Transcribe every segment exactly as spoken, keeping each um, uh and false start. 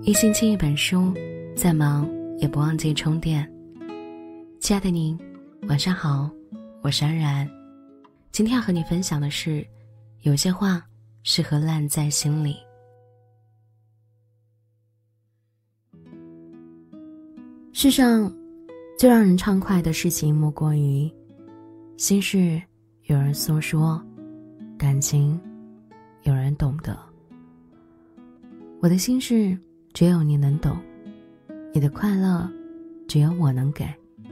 一星期一本书，再忙也不忘记充电。亲爱的您，晚上好，我是安然。今天要和你分享的是，有些话适合烂在心里。世上最让人畅快的事情，莫过于心事有人诉说，感情有人懂得。我的心事只有你能懂，你的快乐只有我能给。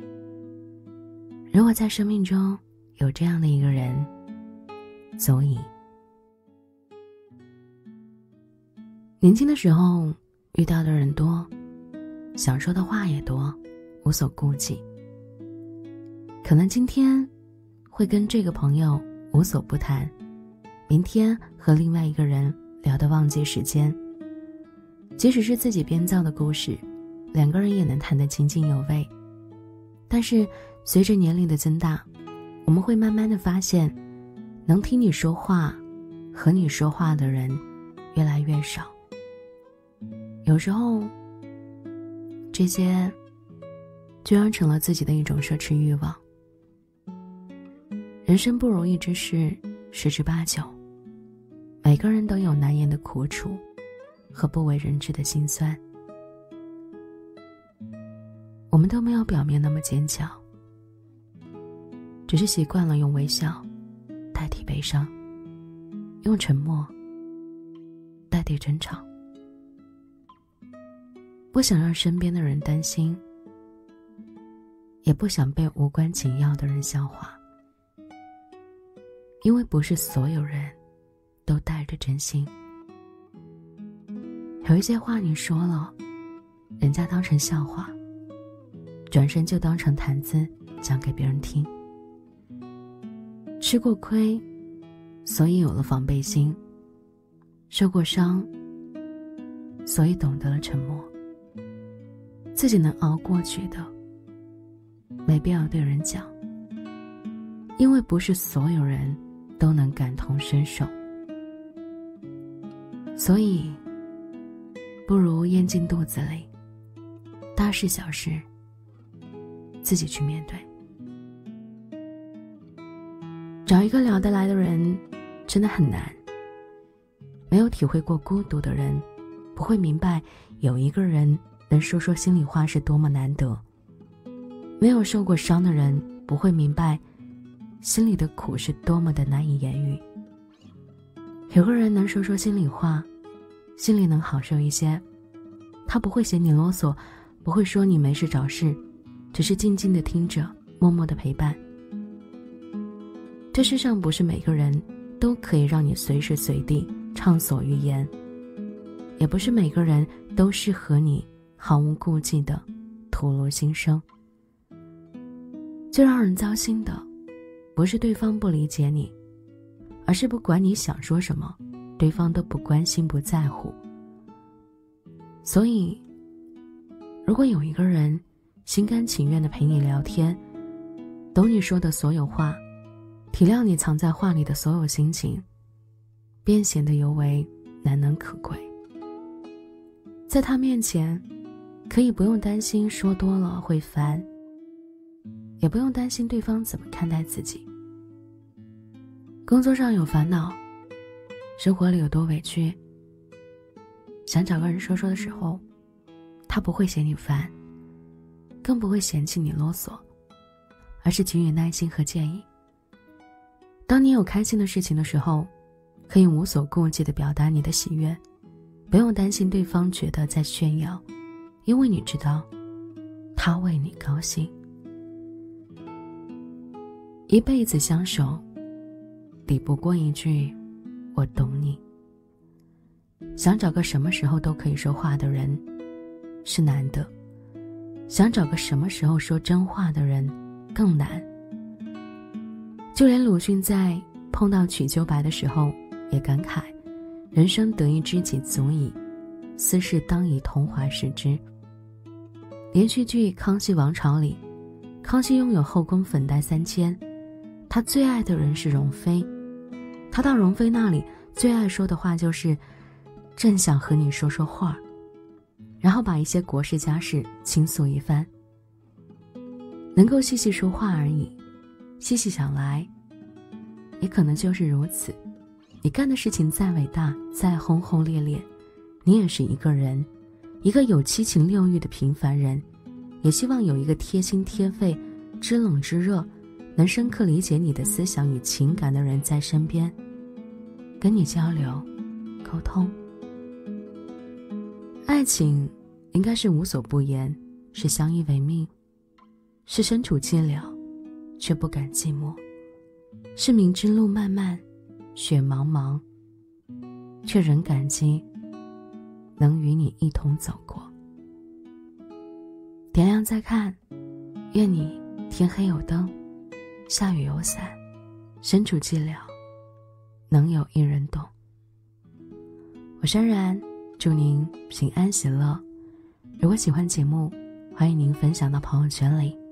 如果在生命中有这样的一个人，足矣。年轻的时候遇到的人多，想说的话也多，无所顾忌。可能今天会跟这个朋友无所不谈，明天和另外一个人聊得忘记时间。即使是自己编造的故事，两个人也能谈得津津有味。但是随着年龄的增大，我们会慢慢的发现，能听你说话和你说话的人越来越少。有时候这些居然成了自己的一种奢侈欲望。人生不如意之事十之八九，每个人都有难言的苦楚和不为人知的辛酸。我们都没有表面那么坚强，只是习惯了用微笑代替悲伤，用沉默代替争吵。不想让身边的人担心，也不想被无关紧要的人笑话，因为不是所有人都带着真心。有一些话你说了，人家当成笑话，转身就当成谈资讲给别人听。吃过亏，所以有了防备心；受过伤，所以懂得了沉默。自己能熬过去的，没必要对人讲，因为不是所有人都能感同身受。所以不如咽进肚子里，大事小事自己去面对。找一个聊得来的人真的很难，没有体会过孤独的人不会明白有一个人能说说心里话是多么难得，没有受过伤的人不会明白心里的苦是多么的难以言喻。有个人能说说心里话，心里能好受一些，他不会嫌你啰嗦，不会说你没事找事，只是静静地听着，默默地陪伴。这世上不是每个人都可以让你随时随地畅所欲言，也不是每个人都适合你毫无顾忌地吐露心声。最让人糟心的不是对方不理解你，而是不管你想说什么，对方都不关心不在乎。所以如果有一个人心甘情愿地陪你聊天，懂你说的所有话，体谅你藏在话里的所有心情，便显得尤为难能可贵。在他面前可以不用担心说多了会烦，也不用担心对方怎么看待自己。工作上有烦恼，生活里有多委屈，想找个人说说的时候，他不会嫌你烦，更不会嫌弃你啰嗦，而是给予耐心和建议。当你有开心的事情的时候，可以无所顾忌地表达你的喜悦，不用担心对方觉得在炫耀，因为你知道他为你高兴。一辈子相守，抵不过一句我懂你。想找个什么时候都可以说话的人是难的，想找个什么时候说真话的人更难。就连鲁迅在碰到瞿秋白的时候也感慨，人生得一知己足矣，斯事当以同怀视之。连续剧《康熙王朝》里，康熙拥有后宫粉黛三千，他最爱的人是容妃。他到容妃那里最爱说的话就是正想和你说说话。 然后把一些国事家事倾诉一番。能够细细说话而已，细细想来，也可能就是如此。你干的事情再伟大，再轰轰烈烈，你也是一个人，一个有七情六欲的平凡人，也希望有一个贴心贴肺、知冷知热，能深刻理解你的思想与情感的人在身边，跟你交流、沟通。爱情应该是无所不言，是相依为命，是身处寂寥却不敢寂寞，是明知路漫漫雪茫茫，却仍感激能与你一同走过。点亮再看，愿你天黑有灯，下雨有伞，身处寂寥能有一人懂。我是安然，祝您平安喜乐。如果喜欢节目，欢迎您分享到朋友圈里。